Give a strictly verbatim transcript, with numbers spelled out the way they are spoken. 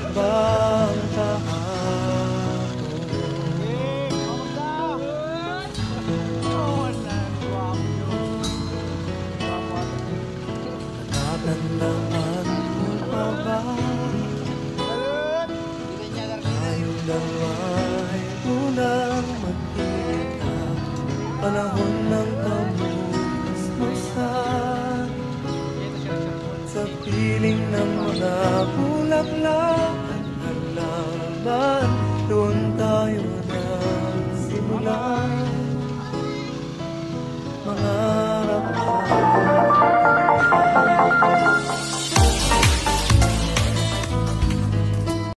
bang kahapon? Natatandaan mo pa ba? Tayong dalawa'y unang magkita, panahon ng